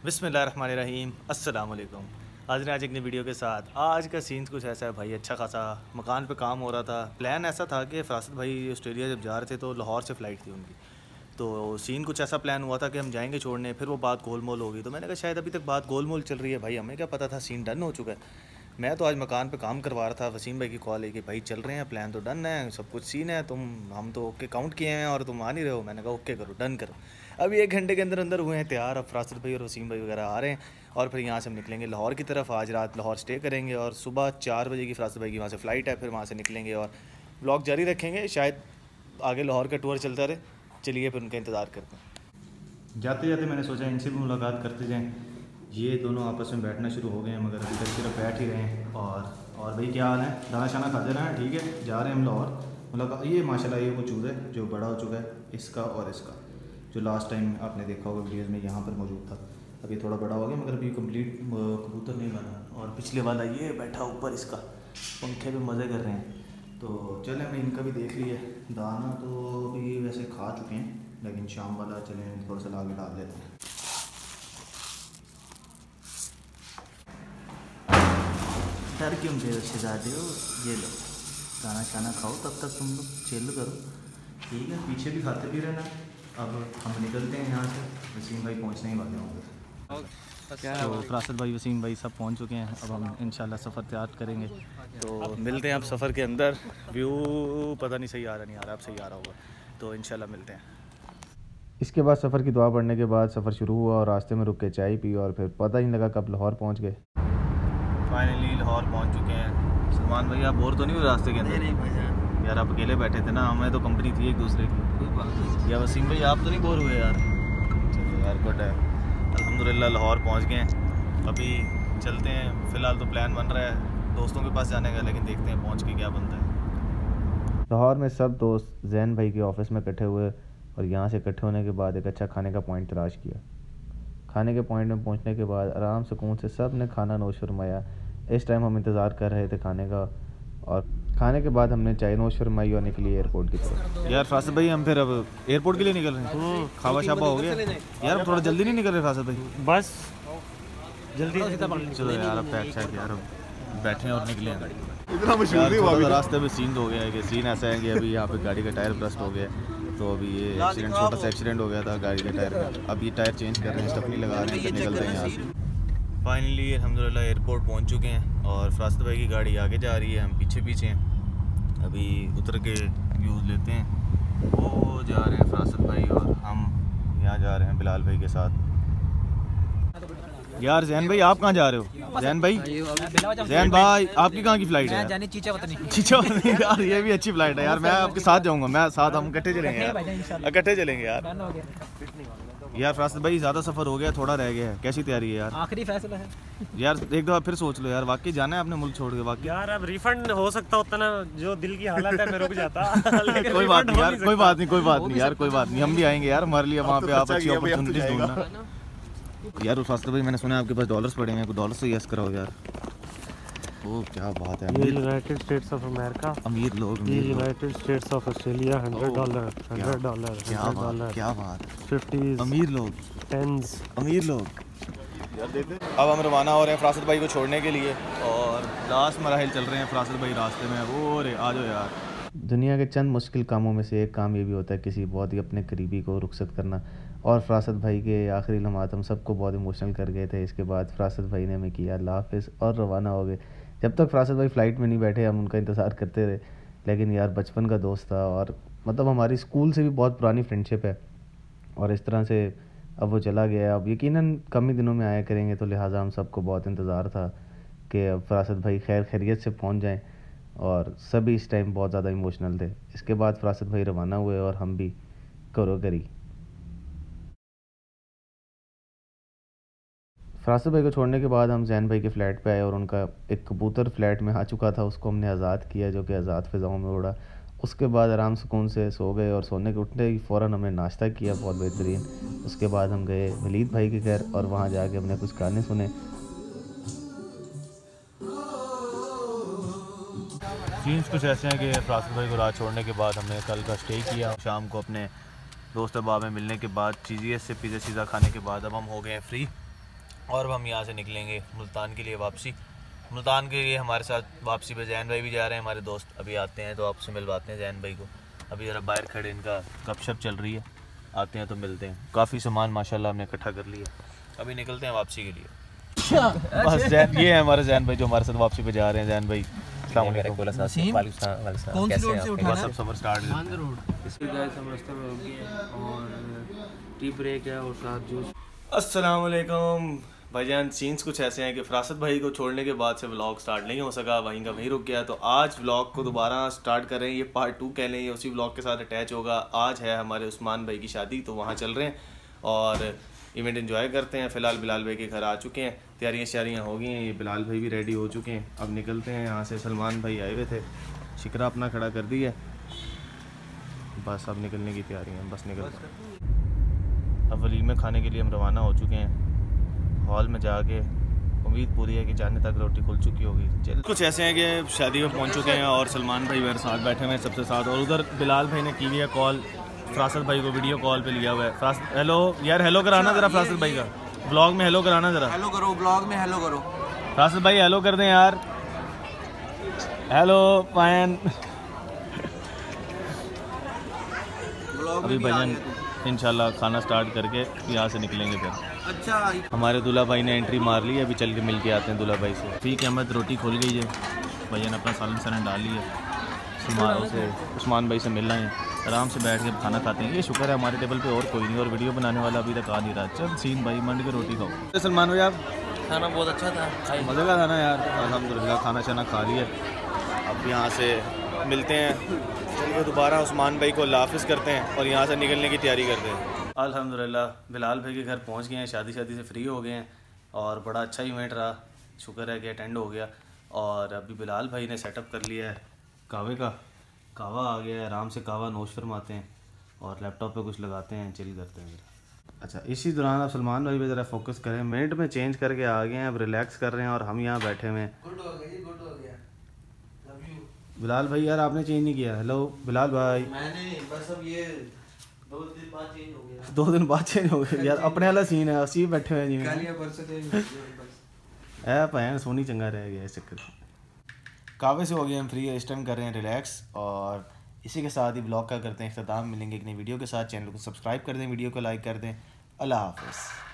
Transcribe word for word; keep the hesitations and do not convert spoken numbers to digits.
बिस्मिल्लाहिर्रहमानिर्रहीम अस्सलाम वालेकुम। आज ने आज एक नई वीडियो के साथ। आज का सीन कुछ ऐसा है भाई, अच्छा खासा मकान पे काम हो रहा था। प्लान ऐसा था कि फ़रासत भाई ऑस्ट्रेलिया जब जा रहे थे तो लाहौर से फ़्लाइट थी उनकी, तो सीन कुछ ऐसा प्लान हुआ था कि हम जाएंगे छोड़ने, फिर वो बात गोल मोल हो गई। तो मैंने कहा शायद अभी तक बात गोल मोल चल रही है भाई, हमें क्या पता था सीन डन हो चुका है। मैं तो आज मकान पे काम करवा रहा था, वसीम भाई की कॉल है कि भाई चल रहे हैं, प्लान तो डन है, सब कुछ सीन है, तुम हम तो ओके काउंट किए हैं और तुम आ नहीं रहे हो। मैंने कहा ओके करो, डन करो। अभी एक घंटे के अंदर अंदर हुए हैं तैयार। अब फ़रासत भाई और वसीम भाई वगैरह आ रहे हैं और फिर यहाँ से हम निकलेंगे लाहौर की तरफ। आज रात लाहौर स्टे करेंगे और सुबह चार बजे की फ़रासत भाई की वहाँ से फ़्लाइट है, फिर वहाँ से निकलेंगे और ब्लॉग जारी रखेंगे। शायद आगे लाहौर का टूर चलता रहे। चलिए फिर उनका इंतज़ार करते हैं। जाते जाते मैंने सोचा इनसे भी मुलाकात करते जाएँ। ये दोनों आपस में बैठना शुरू हो गए हैं, मगर अभी तक सिर्फ बैठ ही रहे हैं। और और भाई क्या हाल है, दाना शाना खाते रहे हैं? ठीक है, जा रहे हैं हम लाहौर मुलाकात। ये माशाल्लाह ये वो चूज़ है जो बड़ा हो चुका है, इसका और इसका, जो लास्ट टाइम आपने देखा होगा वीडियोज़ में यहाँ पर मौजूद था। अभी थोड़ा बड़ा हो गया मगर अभी कंप्लीट कबूतर नहीं बना। और पिछले वाला ये बैठा ऊपर, इसका पंखे पे मज़े कर रहे हैं। तो चलें हमें इनका भी देख लिए। दाना तो अभी वैसे खा चुके हैं, लेकिन शाम वाला चलें थोड़ा सा ला के डाल देते हैं। डर क्यों गए शहजादे हो? ये लो खाना शाना खाओ, तब तक तुम लोग चिल करो, ठीक है? पीछे भी खाते भी रहना। अब हम निकलते हैं यहाँ से, वसीम भाई पहुँचने ही वाले होंगे। तो फ़रासत भाई वसीम भाई सब पहुँच चुके हैं। अब हम इंशाल्लाह सफ़र तैयार करेंगे, तो मिलते हैं आप सफ़र के अंदर। व्यू पता नहीं सही आ रहा नहीं आ रहा, अब सही आ रहा होगा, तो इंशाल्लाह मिलते हैं। इसके बाद सफ़र की दुआ पढ़ने के बाद सफ़र शुरू हुआ और रास्ते में रुक के चाय पी और फिर पता ही नहीं लगा कब लाहौर पहुँच गए। फाइनली लाहौर पहुंच चुके हैं। सलमान भाई आप बोर तो नहीं हुए रास्ते के अंदर? नहीं भाई यार, आप अकेले बैठे थे ना, हमें तो कंपनी थी एक दूसरे की। या वसीम भाई आप तो नहीं बोर हुए यार? चलो यार गुड है, अल्हम्दुलिल्लाह लाहौर पहुंच गए हैं। अभी चलते हैं, फ़िलहाल तो प्लान बन रहा है दोस्तों के पास जाने का, लेकिन देखते हैं पहुँच के क्या बनता है। लाहौर में सब दोस्त जैन भाई के ऑफिस में इकट्ठे हुए और यहाँ से इकट्ठे होने के बाद एक अच्छा खाने का पॉइंट तलाश किया। खाने के पॉइंट में पहुँचने के बाद आराम सुकून से सब ने खाना नोश फरमाया। इस टाइम हम इंतज़ार कर रहे थे खाने का, और खाने के बाद हमने चाय नोश फरमाई और निकली एयरपोर्ट की तरफ। यार फ़रासत भाई हम फिर अब एयरपोर्ट के लिए निकल रहे हैं। खावा शाबा हो गया यार, थोड़ा जल्दी नहीं निकल रहे फ़रासत भाई? बस जल्दी चलो यार, अब पैक शैक यार बैठे हैं और निकले हैं गाड़ी में। इतना मशहूर नहीं हुआ, रास्ते में सीन हो गया है कि सीन ऐसा है कि अभी यहाँ पे गाड़ी का टायर ब्रस्ट हो गया है। तो अभी ये एक्सीडेंट, छोटा सा एक्सीडेंट हो गया था गाड़ी के टायर में। अब ये टायर चेंज कर रहे हैं, स्टपनी लगा रहे हैं, निकलते हैं यहाँ से। फाइनली अल्हम्दुलिल्लाह एयरपोर्ट पहुँच चुके हैं और फ़रासत भाई की गाड़ी आगे जा रही है, हम पीछे पीछे हैं। अभी उतर के व्यूज़ लेते हैं। वो जा रहे हैं फ़रासत भाई और हम यहाँ जा रहे हैं बिलाल भाई के साथ। यार जैन भाई आप कहाँ जा रहे हो? जैन भाई जैन भाई आपकी कहाँ की फ़्लाइट है? चीचा वतनी। चीचा वतनी यार, ये भी अच्छी फ़्लाइट है यार, मैं आपके साथ जाऊँगा, मैं साथ, हम इकट्ठे चलेंगे यार, इकट्ठे चलेंगे यार। यार फ़रासत भाई ज़्यादा सफ़र हो गया, थोड़ा रह गया है, कैसी तैयारी है यार? आखिरी फैसला है यार, एक दफ़ा फिर सोच लो यार, वाकई जाना है अपने मुल्क छोड़ के? वाकई यार, अब रिफंड हो सकता होता ना, जो दिल की हालत है मैं रुक जाता। कोई बात नहीं यार, कोई बात नहीं, कोई बात नहीं यार, कोई बात नहीं, हम भी आएंगे यार, हमारे लिए वहाँ पे आप अच्छी अपॉर्चुनिटीज ढूंढना यार। फ़रासत भाई मैंने सुना है आपके पास डॉलर्स पड़े हैं, कुछ डॉलर से यस कराओ यार। ओ क्या बात है, यूनाइटेड स्टेट्स ऑफ अमेरिका, अमीर लोग, United States of Australia, hundred dollar, hundred dollar, क्या बात, क्या बात, फिफ्टीज, अमीर लोग, टेंस, अमीर लोग यार। देखते अब हम रवाना हो रहे हैं फ़रासत भाई को छोड़ने के लिए और लास्ट मराहिल चल रहे हैं। फ़रासत भाई रास्ते में, वो रे आ जाओ यार। दुनिया के चंद मुश्किल कामों में से एक काम ये भी होता है किसी बहुत ही अपने करीबी को रुखसत करना, और फ़रासत भाई के आखिरी लम्हात हम सबको बहुत इमोशनल कर गए थे। इसके बाद फ़रासत भाई ने हमें किया अल्लाह हाफ़िज़ और रवाना हो गए। जब तक फ़रासत भाई फ़्लाइट में नहीं बैठे हम उनका इंतज़ार करते रहे, लेकिन यार बचपन का दोस्त था और मतलब हमारी स्कूल से भी बहुत पुरानी फ्रेंडशिप है, और इस तरह से अब वो चला गया। अब यकीनन कम ही दिनों में आया करेंगे, तो लिहाजा हम सबको बहुत इंतज़ार था कि अब फ़रासत भाई खैर खैरियत से पहुंच जाएं, और सभी इस टाइम बहुत ज़्यादा इमोशनल थे। इसके बाद फ़रासत भाई रवाना हुए और हम भी करो करी। फ़रासत भाई को छोड़ने के बाद हम जैन भाई के फ़्लैट पे आए और उनका एक कबूतर फ़्लैट में आ चुका था, उसको हमने आज़ाद किया, जो कि आज़ाद फ़िज़ाओं में उड़ा। उसके बाद आराम सुकून से सो गए और सोने के उठने ही फ़ौरन हमने नाश्ता किया बहुत बेहतरीन। उसके बाद हम गए वलीद भाई के घर और वहाँ जाके हमने कुछ गाने सुने। सीन्स कुछ ऐसे हैं कि फ़रासत भाई को रात छोड़ने के बाद हमने कल का स्टे किया। शाम को अपने दोस्त अहबाब में मिलने के बाद चीज़ी से पिज़्ज़ा शीज़ा खाने के बाद अब हम हो गए हैं फ्री और अब हम यहाँ से निकलेंगे मुल्तान के लिए वापसी। मुल्तान के लिए हमारे साथ वापसी पे जैन भाई भी जा रहे हैं, हमारे दोस्त अभी आते हैं तो आपसे मिलवाते हैं जैन भाई को। अभी ज़रा बाहर खड़े, इनका गपशप चल रही है, आते हैं तो मिलते हैं। काफ़ी सामान माशाल्लाह हमने इकट्ठा कर लिया, अभी निकलते हैं वापसी के लिए। बस जैन, ये है हमारे जैन भाई जो हमारे साथ वापसी पे जा रहे हैं। जैन भाई अस्सलाम वालेकुम। कौन सी रोड से उठाना है? सब सफर स्टार्ट मान द रोड। इसके गाइस हम रास्ते में रुक गए और टी ब्रेक है और साथ जूस। अस्सलाम वालेकुम भाईजान। सीन्स कुछ ऐसे हैं कि फरासत भाई को छोड़ने के बाद से व्लॉग स्टार्ट नहीं हो सका, वहीं का वहीं रुक गया। तो आज व्लॉग को दोबारा स्टार्ट कर रहे हैं, ये पार्ट टू कह लें, ये उसी व्लॉग के साथ अटैच होगा। आज है हमारे उस्मान भाई की शादी, तो वहाँ चल रहे हैं और इवेंट एंजॉय करते हैं। फ़िलहाल बिलाल भाई के घर आ चुके हैं, तैयारियाँ शारियाँ हो गई हैं, ये बिलाल भाई भी रेडी हो चुके हैं। अब निकलते हैं यहाँ से। सलमान भाई आए हुए थे, शिकरा अपना खड़ा कर दी है, बस अब निकलने की तैयारी है, बस निकलते हैं। अब वलीमे खाने के लिए हम रवाना हो चुके हैं। हॉल में जाके उम्मीद पूरी है कि जाने तक रोटी खुल चुकी होगी। चल कुछ ऐसे हैं कि शादी में पहुंच चुके हैं और सलमान भाई मेरे साथ बैठे हुए हैं सबसे साथ, और उधर बिलाल भाई ने की हुई है कॉल, फरासत भाई को वीडियो कॉल पे लिया हुआ है। फरासत हेलो यार, हेलो कराना ज़रा फरासत भाई का ब्लॉग में, हेलो कराना ज़रा। हेलो करो ब्लॉग में, हेलो करो फरासत भाई, हेलो कर दें यार, हेलो पायन। अभी भजन इंशाल्लाह खाना स्टार्ट करके यहाँ से निकलेंगे फिर। अच्छा, हमारे दूल्हा भाई ने एंट्री मार ली है, अभी चल के मिल के आते हैं दूल्हा भाई से। ठीक है अहमद, रोटी खोल गई है, भैया ने अपना सालन सालन डाल लिया, उस्मान से उस्मान भाई से मिलना है, आराम से बैठ के खाना खाते हैं। ये शुक्र है हमारे टेबल पे और कोई नहीं, और वीडियो बनाने वाला अभी तक आ नहीं रहा। चल सीन भाई मंड के रोटी खाओ। सलमान भाई आप, खाना बहुत अच्छा था, मज़े का खाना यार, अल्हम्दुलिल्लाह खाना शाना खा लिया। अब यहाँ से मिलते हैं, चलिए दोबारा उस्मान भाई को अल्लाह हाफ़िज़ करते हैं और यहाँ से निकलने की तैयारी करते हैं। अल्हम्दुलिल्लाह बिलाल भाई के घर पहुँच गए हैं, शादी शादी से फ्री हो गए हैं और बड़ा अच्छा इवेंट रहा, शुक्र है कि अटेंड हो गया। और अभी बिलाल भाई ने सेटअप कर लिया है कहवे का, कहवा आ गया है, आराम से कहवा नोश फरमाते हैं और लैपटॉप पे कुछ लगाते हैं, चिल करते हैं। अच्छा, इसी दौरान आप सलमान भाई पे ज़रा फोकस करें, मिनट में चेंज करके आ गए हैं, अब रिलैक्स कर रहे हैं और हम यहाँ बैठे हुए हैं। गुड हो गया, गुड हो गया, लव यू। बिलाल भाई यार आपने चेंज नहीं किया। हेलो बिलाल भाई, मैंने बस अब ये दो दिन बाद चेंज हो गया। दो दिन बाद चेंज हो गया यार, अपने वाला सीन है, उसी बैठे हुए हैं कल या परसों चेंज हो गया बस। ऐ भैन सोनी चंगा रह गया इस चक्कर। कावे से हो गए हम फ्री, इस टाइम कर रहे हैं रिलैक्स, और इसी के साथ ही ब्लॉग का करते हैं इख्तिताम। मिलेंगे एक नई वीडियो के साथ, चैनल को सब्सक्राइब कर दें, वीडियो को लाइक कर दें। अल्लाह हाफ़िज़।